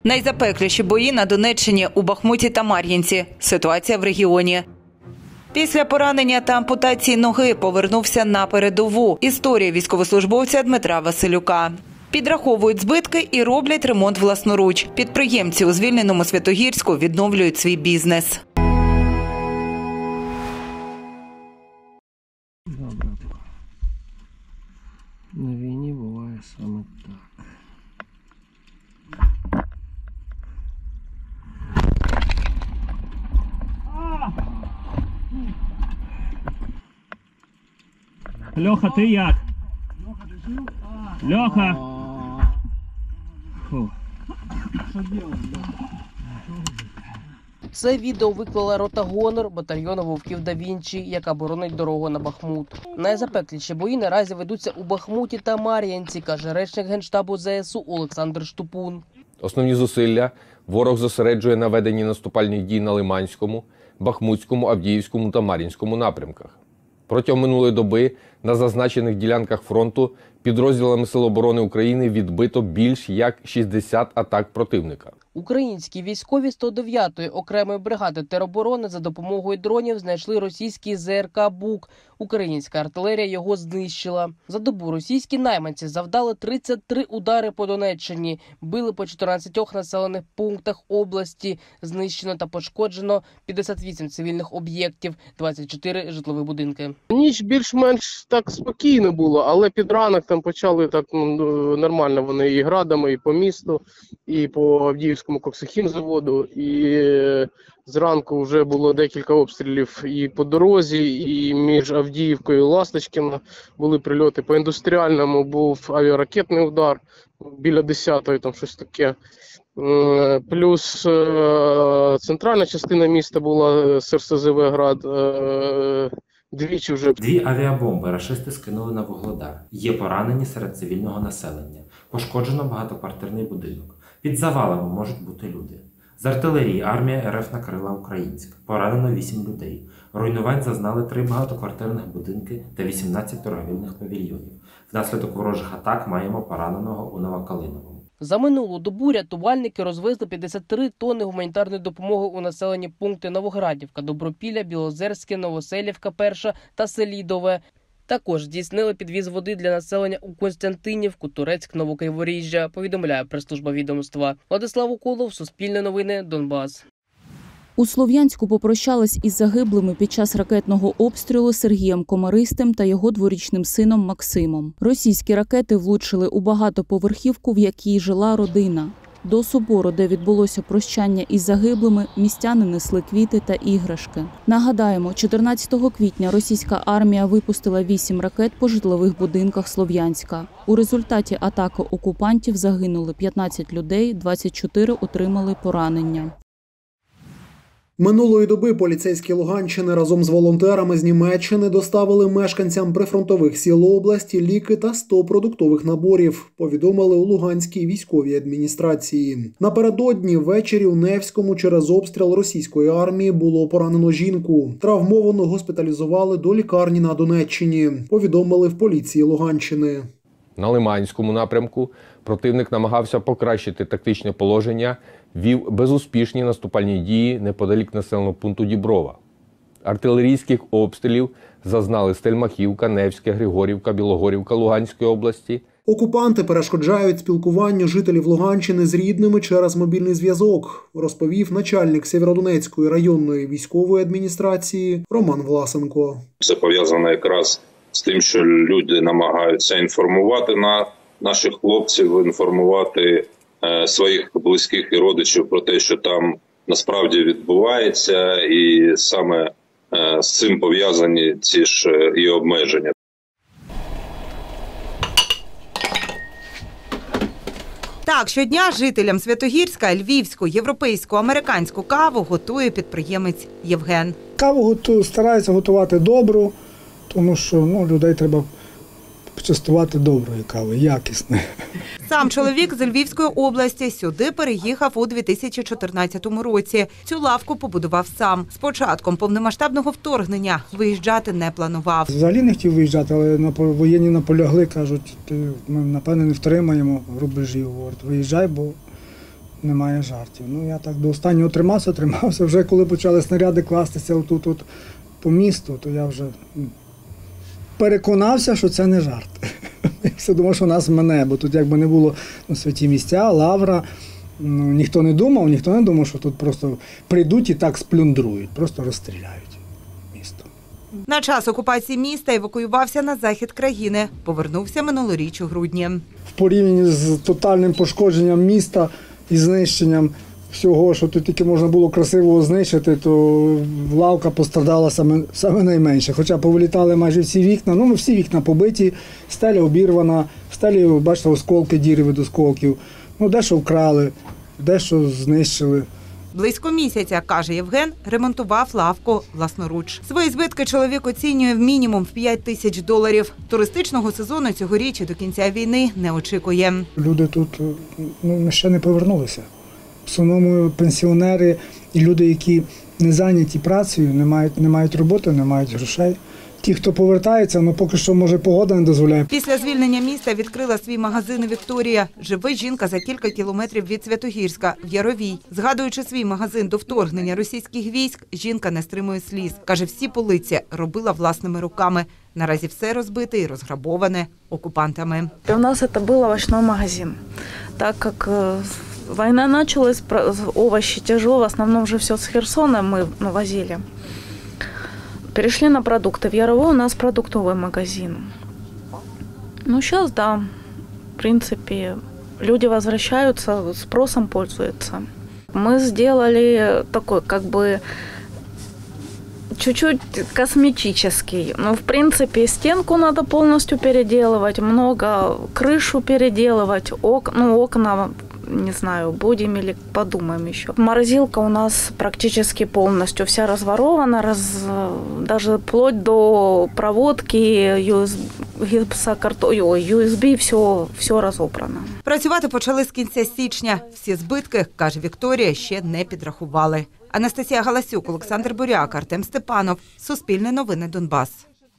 Найзапекліші бої на Донеччині у Бахмуті та Мар'їнці. Ситуація в регіоні. Після поранення та ампутації ноги повернувся на передову. Історія військовослужбовця Дмитра Василюка. Підраховують збитки і роблять ремонт власноруч. Підприємці у звільненому Святогірську відновлюють свій бізнес. Добре. На війні буває саме так. Льоха, ти як? Льоха! Фу. Це відео виклала рота «Гонор» батальйону Вовків да Вінчі, яка боронить дорогу на Бахмут. Найзапекліші бої наразі ведуться у Бахмуті та Мар'їнці, каже речник Генштабу ЗСУ Олександр Штупун. Основні зусилля ворог зосереджує на веденні наступальних дій на Лиманському, Бахмутському, Авдіївському та Мар'їнському напрямках. Протягом минулої доби на зазначених ділянках фронту підрозділами Сил оборони України відбито більш як 60 атак противника. Українські військові 109-ї окремої бригади тероборони за допомогою дронів знайшли російський ЗРК «Бук». Українська артилерія його знищила. За добу російські найманці завдали 33 удари по Донеччині, били по 14 населених пунктах області, знищено та пошкоджено 58 цивільних об'єктів, 24 житлові будинки. Ніч більш-менш так спокійно було, але під ранок там почали так нормально вони і градами, і по місту, і по Авдіївському коксохімзаводу, і зранку вже було декілька обстрілів і по дорозі, і між Авдіївкою і Ласточкино були прильоти. По індустріальному був авіаракетний удар біля 10-ї, там щось таке. Плюс центральна частина міста була СРСЗВ Град. Двічі вже. 2 авіабомби рашисти скинули на Вугледар. Є поранені серед цивільного населення. Пошкоджено багатоквартирний будинок. Під завалами можуть бути люди. З артилерії армія РФ накрила Українськ. Поранено 8 людей. Руйнувань зазнали 3 багатоквартирних будинки та 18 торговельних павільйонів. Внаслідок ворожих атак маємо пораненого у Новокалиновому. За минулу добу рятувальники розвезли 53 тонни гуманітарної допомоги у населені пункти Новоградівка, Добропілля, Білозерське, Новоселівка, Перша та Селідове. Також здійснили підвіз води для населення у Костянтинівку, Турецьк, Новокриворіжжя, повідомляє прес-служба відомства. Владислав Уколов, Суспільне новини, Донбас. У Слов'янську попрощались із загиблими під час ракетного обстрілу Сергієм Комаристим та його дворічним сином Максимом. Російські ракети влучили у багатоповерхівку, в якій жила родина. До собору, де відбулося прощання із загиблими, містяни несли квіти та іграшки. Нагадаємо, 14 квітня російська армія випустила 8 ракет по житлових будинках Слов'янська. У результаті атаки окупантів загинули 15 людей, 24 отримали поранення. Минулої доби поліцейські Луганщини разом з волонтерами з Німеччини доставили мешканцям прифронтових сіл області ліки та 100 продуктових наборів, повідомили у Луганській військовій адміністрації. Напередодні ввечері у Невському через обстріл російської армії було поранено жінку. Травмовану госпіталізували до лікарні на Донеччині, повідомили в поліції Луганщини. На Лиманському напрямку противник намагався покращити тактичне положення, вів безуспішні наступальні дії неподалік населеного пункту Діброва. Артилерійських обстрілів зазнали Стельмахівка, Невське, Григорівка, Білогорівка Луганської області. Окупанти перешкоджають спілкуванню жителів Луганщини з рідними через мобільний зв'язок, розповів начальник Сєвєродонецької районної військової адміністрації Роман Власенко. Це пов'язано якраз з тим, що люди намагаються інформувати наших хлопців, інформувати своїх близьких і родичів про те, що там насправді відбувається, і саме з цим пов'язані ці ж і обмеження. Так, щодня жителям Святогірська львівську, європейську, американську каву готує підприємець Євген. Каву стараються готувати добру, тому що людей треба частувати доброї кави, якісної. Сам чоловік з Львівської області сюди переїхав у 2014 році. Цю лавку побудував сам. З початком повномасштабного вторгнення виїжджати не планував. Взагалі не хотів виїжджати, але воєнні наполягли, кажуть, ми, напевно, не втримаємо рубежі. Говорять, виїжджай, бо немає жартів. Ну, я так до останнього тримався. Вже коли почали снаряди кластися отут от по місту, то я вже переконався, що це не жарт. Я все думав, що нас мене, бо тут якби не було святі місця, лавра. Ну, ніхто не думав, що тут просто прийдуть і так сплюндрують, просто розстріляють місто. На час окупації міста евакуювався на захід країни. Повернувся минулоріч у грудні. В порівнянні з тотальним пошкодженням міста і знищенням всього, що тут тільки можна було красивого знищити, то лавка постраждала саме найменше. Хоча повилітали майже всі вікна, ну всі вікна побиті, стеля обірвана, в стелі, бачите, осколки, діри від осколків. Ну, дещо вкрали, дещо знищили. Близько місяця, каже Євген, ремонтував лавку власноруч. Свої збитки чоловік оцінює в мінімум в $5000. Туристичного сезону цьогоріч і до кінця війни не очікує. Люди тут ще не повернулися. В основному пенсіонери і люди, які не зайняті працею, не мають роботи, не мають грошей. Ті, хто повертається, поки що, може, погода не дозволяє. Після звільнення міста відкрила свій магазин «Вікторія». Живе жінка за кілька кілометрів від Святогірська, в Яровій. Згадуючи свій магазин до вторгнення російських військ, жінка не стримує сліз. Каже, всі полиці робила власними руками. Наразі все розбите і розграбоване окупантами. У нас це був овочний магазин. Так як війна почалась, овощи тяжело, в основному вже все з Херсона ми возили. Перешли на продукты. В Яровой у нас продуктовый магазин. Ну, сейчас, да, в принципе, люди возвращаются, спросом пользуются. Мы сделали такой, как бы, чуть-чуть косметический. Ну, в принципе, стенку надо полностью переделывать, много крышу переделывать, окна, не знаю, будем или подумаем еще. Морозилка у нас практически полностью вся разворована, даже вплоть до проводки, USB, все розібрано. Працювати почали з кінця січня. Всі збитки, каже Вікторія, ще не підрахували. Анастасія Галасюк, Олександр Буряк, Артем Степанов. Суспільне новини Донбас.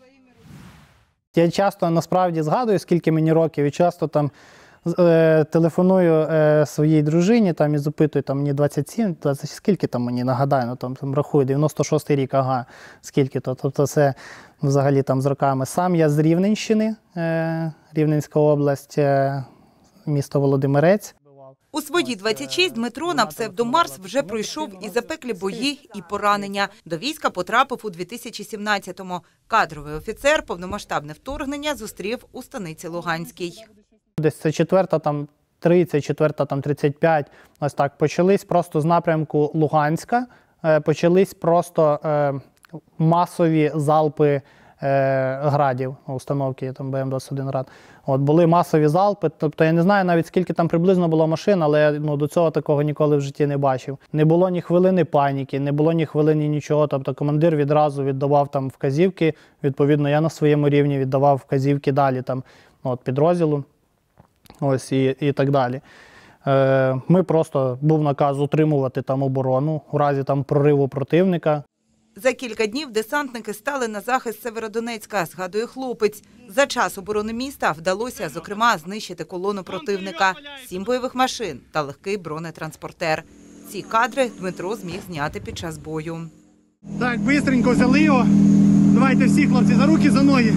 Я часто насправді згадую, скільки мені років, і часто там телефоную своїй дружині там, і запитую, там, мені 27, скільки там мені, нагадаю, там рахую, 96-й рік, ага, скільки то. Тобто це взагалі там з роками. Сам я з Рівненщини, Рівненська область, місто Володимирець. У свої 26 Дмитро на псевдомарс вже пройшов і запеклі бої, і поранення. До війська потрапив у 2017-му. Кадровий офіцер повномасштабне вторгнення зустрів у станиці Луганській. Десь це 4-та, там 30, 4-та, там 35, ось так. Почались просто з напрямку Луганська, почались просто масові залпи градів, установки, там БМ-21 град. От, були масові залпи, тобто я не знаю навіть скільки там приблизно було машин, але до цього такого ніколи в житті не бачив. Не було ні хвилини паніки, не було ні хвилини нічого, тобто командир відразу віддавав там вказівки, відповідно я на своєму рівні віддавав вказівки далі там, підрозділу. Ось і так далі. Ми просто, був наказ утримувати там оборону у разі там прориву противника. За кілька днів десантники стали на захист Северодонецька, згадує хлопець. За час оборони міста вдалося, зокрема, знищити колону противника, 7 бойових машин та легкий бронетранспортер. Ці кадри Дмитро зміг зняти під час бою. Так, швидко взяли його. Давайте всі, хлопці, за руки, за ноги.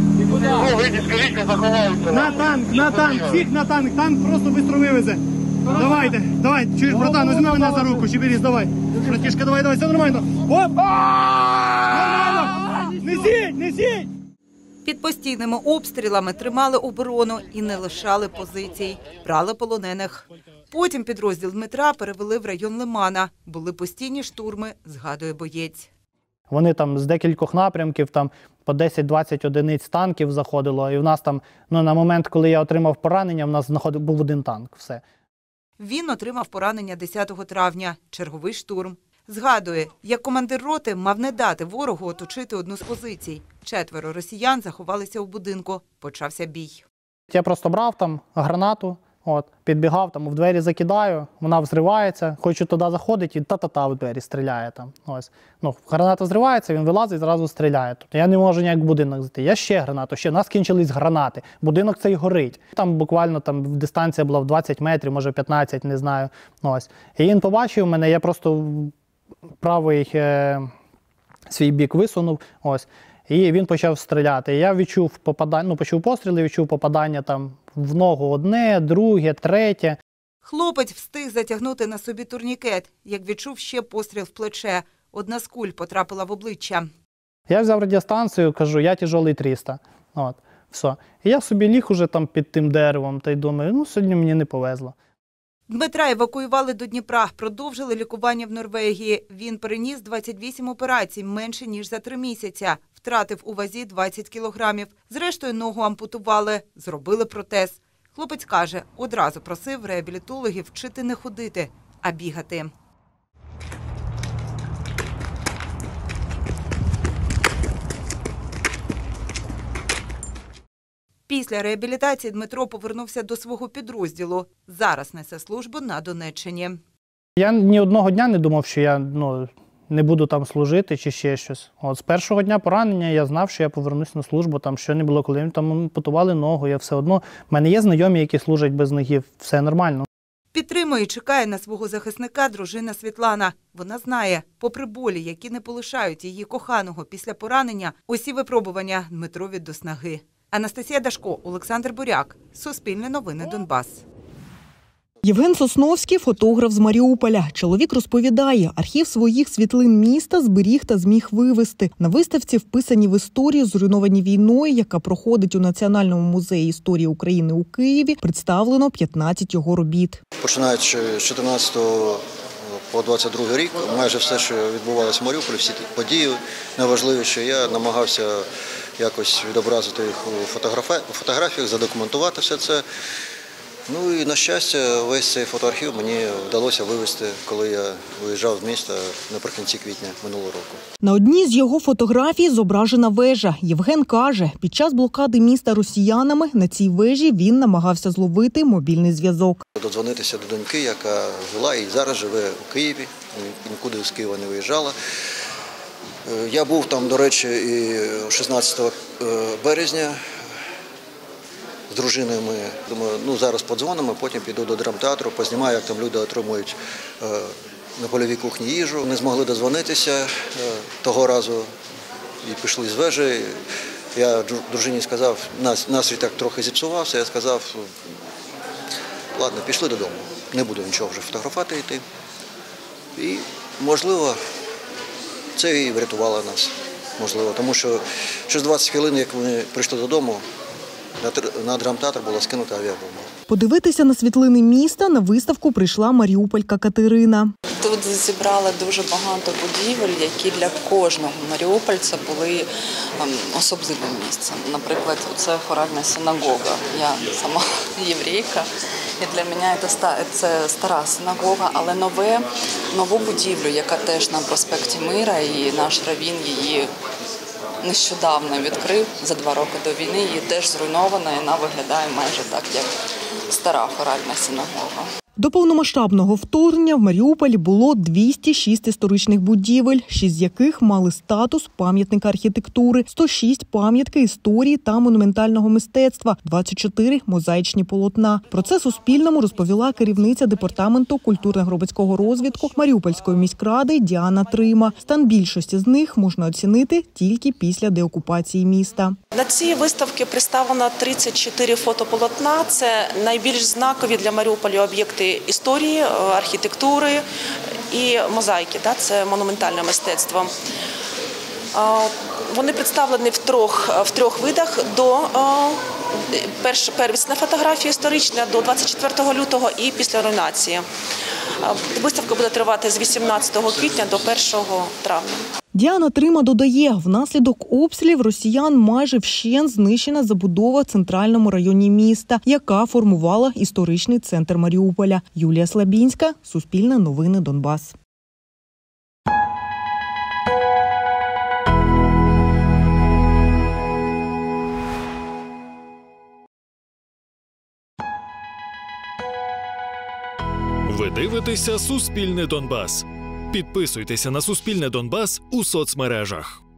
На танк, всіх на танк. Танк просто швидко вивезе. Давайте, чуєш, братан, візьми мене за руку, Чеберіс, давай. Братішка, давай, все нормально. Оп! Нормально! Несіть! Під постійними обстрілами тримали оборону і не лишали позицій. Брали полонених. Потім підрозділ Дмитра перевели в район Лимана. Були постійні штурми, згадує боєць. Вони там з декількох напрямків, там по 10-20 одиниць танків заходило. І в нас там, на момент, коли я отримав поранення, в нас був один танк, все. Він отримав поранення 10 травня, черговий штурм. Згадує, як командир роти мав не дати ворогу оточити одну з позицій. 4 росіян заховалися у будинку. Почався бій. Я просто брав там гранату, От, підбігав, там, в двері закидаю, вона взривається, хочу туди заходити, і та-та-та в двері стріляє там. Ось. Ну, граната взривається, він вилазить, зразу стріляє. Тобто я не можу ніяк в будинок зайти. Я ще гранату, у нас кінчились гранати. Будинок цей горить. Там буквально дистанція була в 20 метрів, може 15, не знаю. Ось. І він побачив мене, я просто правий свій бік висунув. Ось. І він почав стріляти. Я відчув попадання, почув постріли, відчув попадання там в ногу одне, друге, третє. Хлопець встиг затягнути на собі турнікет, як відчув ще постріл в плече. Одна з куль потрапила в обличчя. Я взяв радіостанцію, кажу, я тяжелий 300. От, все. І я собі ліг уже там під тим деревом та й думаю, сьогодні мені не повезло. Дмитра евакуювали до Дніпра, продовжили лікування в Норвегії. Він переніс 28 операцій, менше ніж за 3 місяці. Втратив у вазі 20 кілограмів. Зрештою, ногу ампутували, зробили протез. Хлопець каже, одразу просив реабілітологів вчити не ходити, а бігати. Після реабілітації Дмитро повернувся до свого підрозділу. Зараз несе службу на Донеччині. Я ні одного дня не думав, що я не буду там служити чи ще щось. От, з першого дня поранення я знав, що я повернусь на службу, там що не було, коли мені там ампутували ногу, я все одно. В мене є знайомі, які служать без ноги, все нормально. Підтримує і чекає на свого захисника дружина Світлана. Вона знає, попри болі, які не полишають її коханого після поранення, усі випробування Дмитрові до снаги. Анастасія Дашко, Олександр Буряк. Суспільне новини Донбас. Євген Сосновський – фотограф з Маріуполя. Чоловік розповідає, архів своїх світлин міста зберіг та зміг вивести. На виставці вписані в історію, зруйновані війною, яка проходить у Національному музеї історії України у Києві, представлено 15 його робіт. Починаючи з 14 по 22 рік, майже все, що відбувалося в Маріуполі, всі події найважливіші, я намагався якось відобразити їх у фотографіях, задокументувати все це. Ну і, на щастя, весь цей фотоархів мені вдалося вивезти, коли я виїжджав з міста наприкінці квітня минулого року. На одній з його фотографій зображена вежа. Євген каже, під час блокади міста росіянами на цій вежі він намагався зловити мобільний зв'язок. Додзвонитися до доньки, яка жила і зараз живе у Києві, нікуди з Києва не виїжджала. Я був там, до речі, і 16 березня. З дружиною ми, думаю, зараз подзвонимо, потім піду до драмтеатру, познімаю, як там люди отримують на польовій кухні їжу. Не змогли додзвонитися того разу і пішли з вежі. Я дружині сказав, настрій так трохи зіпсувався, я сказав, ладно, пішли додому, не буду нічого вже фотографувати йти. І, можливо, це і врятувало нас, можливо, тому що через 20 хвилин, як ми прийшли додому, на драмтеатр була скинута авіабомба. Подивитися на світлини міста на виставку прийшла маріуполька Катерина. Тут зібрали дуже багато будівель, які для кожного маріупольця були особливим місцем. Наприклад, це хоральна синагога. Я сама єврейка, і для мене це стара синагога, але нову будівлю, яка теж на проспекті Мира, і наш раввін її нещодавно відкрив, за 2 роки до війни, її теж зруйнована, і вона виглядає майже так, як стара хоральна синагога. До повномасштабного вторгнення в Маріуполі було 206 історичних будівель, 6 з яких мали статус пам'ятника архітектури, 106 – пам'ятки історії та монументального мистецтва, 24 – мозаїчні полотна. Про це Суспільному розповіла керівниця департаменту культурно-громадського розвитку Маріупольської міськради Діана Трима. Стан більшості з них можна оцінити тільки після деокупації міста. На цій виставці представлено 34 фотополотна. Це найбільш знакові для Маріуполя об'єкти історії, архітектури і мозаїки. Це монументальне мистецтво. Вони представлені в трьох видах. Первісна фотографія історична до 24 лютого і після руйнації. Виставка буде тривати з 18 квітня до 1 травня. Діана Трима додає, внаслідок обстрілів росіян майже вщент знищена забудова в центральному районі міста, яка формувала історичний центр Маріуполя. Юлія Слабінська, Суспільне новини Донбас. Ви дивитеся «Суспільне Донбас». Підписуйтеся на «Суспільне Донбас» у соцмережах.